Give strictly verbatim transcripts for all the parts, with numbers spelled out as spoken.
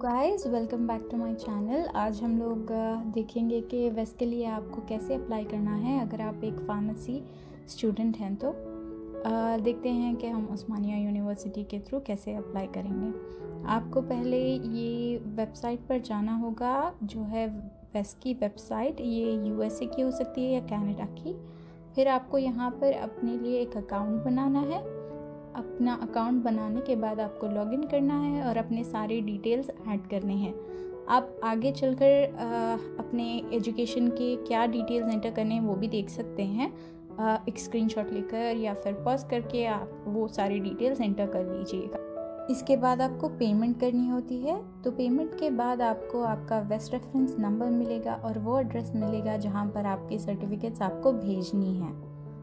Guys, welcome back to my channel. आज हम लोग देखेंगे कि वेस्ट के लिए आपको कैसे अप्लाई करना है अगर आप एक फार्मेसी स्टूडेंट हैं। तो आ, देखते हैं कि हम उस्मानिया यूनिवर्सिटी के थ्रू कैसे अप्लाई करेंगे। आपको पहले ये वेबसाइट पर जाना होगा, जो है वेस्ट की वेबसाइट। ये यूएसए की हो सकती है या कनाडा की। फिर आपको यहाँ पर अपने लिए एक अकाउंट बनाना है। अपना अकाउंट बनाने के बाद आपको लॉगिन करना है और अपने सारे डिटेल्स ऐड करने हैं। आप आगे चलकर अपने एजुकेशन के क्या डिटेल्स एंटर करने हैं वो भी देख सकते हैं। आ, एक स्क्रीनशॉट लेकर या फिर पॉज करके आप वो सारी डिटेल्स एंटर कर लीजिएगा। इसके बाद आपको पेमेंट करनी होती है। तो पेमेंट के बाद आपको आपका वेस्ट रेफरेंस नंबर मिलेगा और वो एड्रेस मिलेगा जहाँ पर आपके सर्टिफिकेट्स आपको भेजनी है।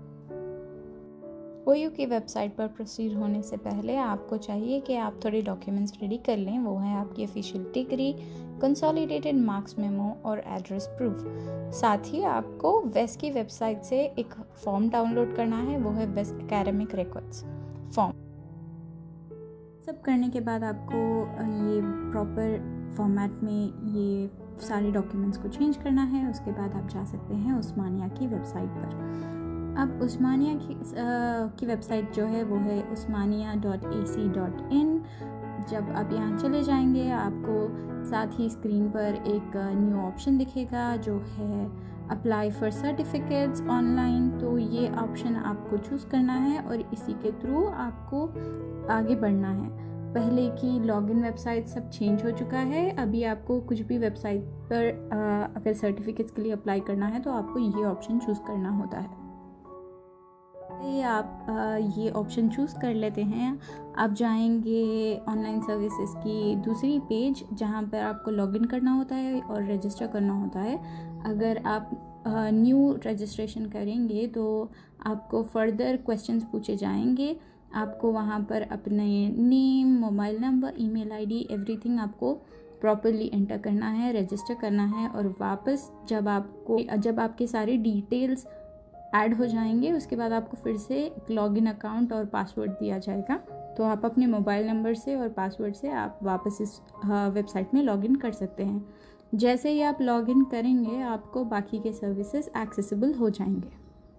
ओयू की वेबसाइट पर प्रोसीड होने से पहले आपको चाहिए कि आप थोड़े डॉक्यूमेंट्स रेडी कर लें। वो है आपकी official degree, consolidated marks memo और एड्रेस प्रूफ। साथ ही आपको वेस्ट की वेबसाइट से एक फॉर्म डाउनलोड करना है, वो है वेस्ट एकेडमिक रिकॉर्ड्स फॉर्म। सब करने के बाद आपको ये प्रॉपर फॉर्मेट में ये सारे डॉक्यूमेंट्स को चेंज करना है। उसके बाद आप जा सकते हैं उस्मानिया की वेबसाइट पर। अब उस्मानिया की आ, की वेबसाइट जो है वो है उस्मानिया dot A C dot in. जब आप यहाँ चले जाएंगे आपको साथ ही स्क्रीन पर एक न्यू ऑप्शन दिखेगा जो है अप्लाई फॉर सर्टिफिकेट्स ऑनलाइन। तो ये ऑप्शन आपको चूज़ करना है और इसी के थ्रू आपको आगे बढ़ना है। पहले की लॉगिन वेबसाइट सब चेंज हो चुका है। अभी आपको कुछ भी वेबसाइट पर आ, अगर सर्टिफिकेट्स के लिए अप्लाई करना है तो आपको ये ऑप्शन चूज़ करना होता है। ये आप आ, ये ऑप्शन चूज़ कर लेते हैं, आप जाएंगे ऑनलाइन सर्विसेज की दूसरी पेज जहाँ पर आपको लॉगिन करना होता है और रजिस्टर करना होता है। अगर आप न्यू रजिस्ट्रेशन करेंगे तो आपको फर्दर क्वेश्चंस पूछे जाएंगे। आपको वहाँ पर अपने name, mobile number, email ID, everything आपको प्रॉपरली एंटर करना है, रजिस्टर करना है। और वापस जब आपको जब आपके सारी डिटेल्स ऐड हो जाएंगे उसके बाद आपको फिर से एक लॉगिन अकाउंट और पासवर्ड दिया जाएगा। तो आप अपने मोबाइल नंबर से और पासवर्ड से आप वापस इस वेबसाइट में लॉगिन कर सकते हैं। जैसे ही आप लॉगिन करेंगे आपको बाकी के सर्विसेज एक्सेसिबल हो जाएंगे।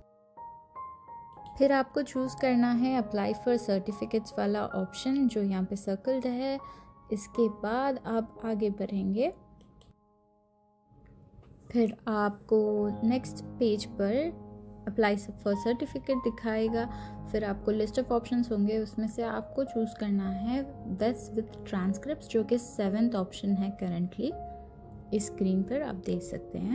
फिर आपको चूज़ करना है अप्लाई फॉर सर्टिफिकेट्स वाला ऑप्शन जो यहाँ पे सर्कल्ड है। इसके बाद आप आगे बढ़ेंगे। फिर आपको नेक्स्ट पेज पर अप्लाई फॉर सर्टिफिकेट दिखाएगा। फिर आपको लिस्ट ऑफ ऑप्शंस होंगे, उसमें से आपको चूज़ करना है वेस्ट विद ट्रांसक्रिप्ट्स जो कि सेवेंथ ऑप्शन है करंटली। इस स्क्रीन पर आप देख सकते हैं।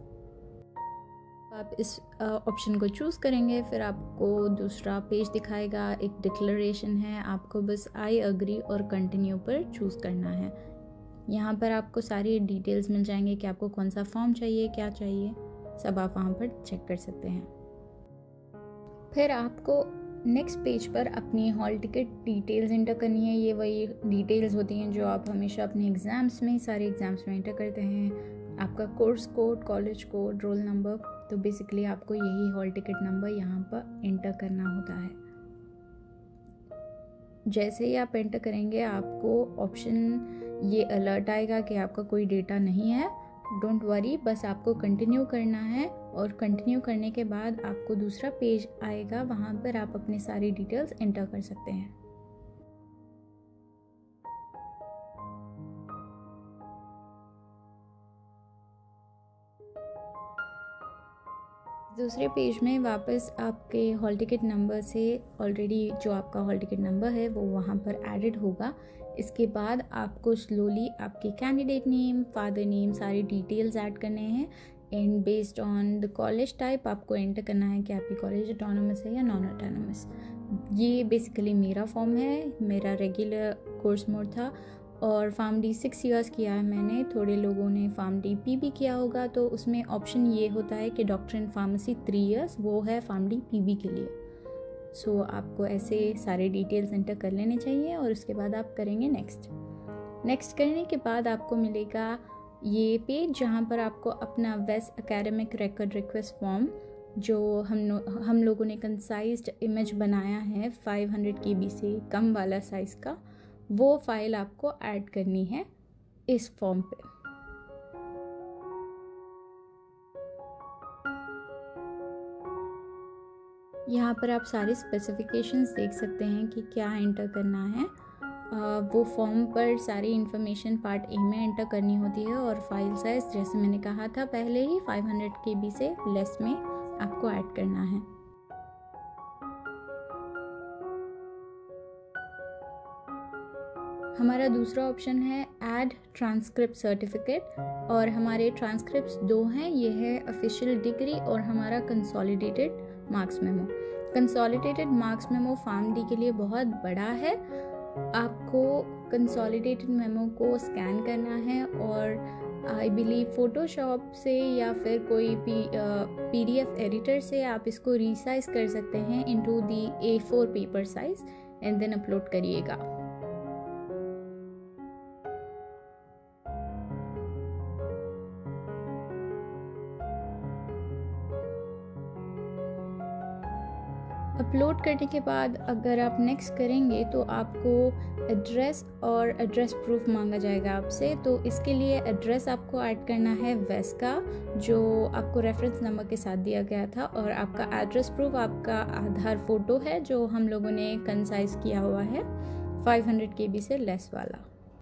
आप इस ऑप्शन को चूज़ करेंगे। फिर आपको दूसरा पेज दिखाएगा, एक डिक्लेरेशन है। आपको बस आई अग्री और कंटिन्यू पर चूज़ करना है। यहाँ पर आपको सारी डिटेल्स मिल जाएंगे कि आपको कौन सा फॉर्म चाहिए, क्या चाहिए, सब आप वहाँ पर चेक कर सकते हैं। फिर आपको नेक्स्ट पेज पर अपनी हॉल टिकट डिटेल्स एंटर करनी है। ये वही डिटेल्स होती हैं जो आप हमेशा अपने एग्ज़ाम्स में सारे एग्ज़ाम्स में एंटर करते हैं। आपका course code, college code, roll number. तो बेसिकली आपको यही हॉल टिकट नंबर यहाँ पर एंटर करना होता है। जैसे ही आप एंटर करेंगे आपको ऑप्शन ये अलर्ट आएगा कि आपका कोई डेटा नहीं है। डोंट वरी, बस आपको कंटिन्यू करना है और कंटिन्यू करने के बाद आपको दूसरा पेज आएगा, वहाँ पर आप अपनी सारी डिटेल्स एंटर कर सकते हैं। दूसरे पेज में वापस आपके हॉल टिकट नंबर से ऑलरेडी जो आपका हॉल टिकट नंबर है वो वहाँ पर एडेड होगा। इसके बाद आपको स्लोली आपके कैंडिडेट नेम, फादर नेम, सारी डिटेल्स ऐड करने हैं। And based on the college type आपको एंटर करना है कि आपकी कॉलेज ऑटोनोमस है या नॉन ऑटोनोमस। ये बेसिकली मेरा फॉर्म है, मेरा रेगुलर कोर्स मोड था और फार्म डी सिक्स इयर्स किया है मैंने। थोड़े लोगों ने फार्म डी पी भी किया होगा। तो उसमें ऑप्शन ये होता है कि doctor in pharmacy three years, वो है फार्म डी पी बी के लिए। सो so, आपको ऐसे सारे डिटेल्स एंटर कर लेने चाहिए और उसके बाद आप करेंगे नेक्स्ट। नेक्स्ट करने के बाद आपको मिलेगा ये पेज जहाँ पर आपको अपना west academic record request form जो हम हम लोगों ने कंसाइज्ड इमेज बनाया है फाइव हंड्रेड के बी से कम वाला साइज़ का, वो फाइल आपको ऐड करनी है। इस फॉर्म पे। यहाँ पर आप सारे स्पेसिफिकेशंस देख सकते हैं कि क्या एंटर करना है। आ, वो फॉर्म पर सारी इन्फॉर्मेशन पार्ट ए में एंटर करनी होती है और फाइल साइज जैसे मैंने कहा था पहले ही फाइव हंड्रेड के बी से लेस में आपको ऐड करना है। हमारा दूसरा ऑप्शन है ऐड ट्रांसक्रिप्ट सर्टिफिकेट, और हमारे ट्रांसक्रिप्ट्स दो हैं, ये है ऑफिशियल डिग्री और हमारा consolidated marks memo. Consolidated marks memo pharm D के लिए बहुत बड़ा है। आपको कंसोलिडेटेड मेमो को स्कैन करना है और आई बिलीव फोटोशॉप से या फिर कोई पी पीडीएफ एडिटर से आप इसको रीसाइज कर सकते हैं into the A four paper size and then upload करिएगा। अपलोड करने के बाद अगर आप नेक्स्ट करेंगे तो आपको एड्रेस और एड्रेस प्रूफ मांगा जाएगा आपसे। तो इसके लिए एड्रेस आपको ऐड करना है वेस्ट का, जो आपको रेफरेंस नंबर के साथ दिया गया था, और आपका एड्रेस प्रूफ आपका आधार फ़ोटो है जो हम लोगों ने कंसाइज किया हुआ है फाइव हंड्रेड के बी से लेस वाला।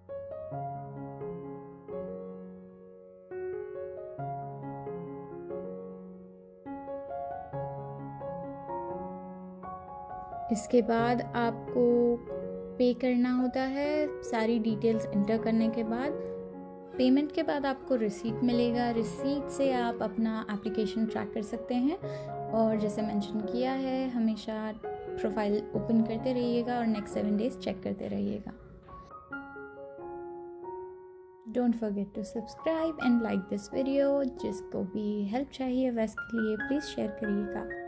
इसके बाद आपको पे करना होता है सारी डिटेल्स एंटर करने के बाद। पेमेंट के बाद आपको रिसीट मिलेगा। रिसीट से आप अपना एप्लीकेशन ट्रैक कर सकते हैं, और जैसे मेंशन किया है हमेशा प्रोफाइल ओपन करते रहिएगा और नेक्स्ट सेवन डेज चेक करते रहिएगा। Don't forget to subscribe and like this video. जिसको भी हेल्प चाहिए वैसे के लिए प्लीज़ शेयर करिएगा।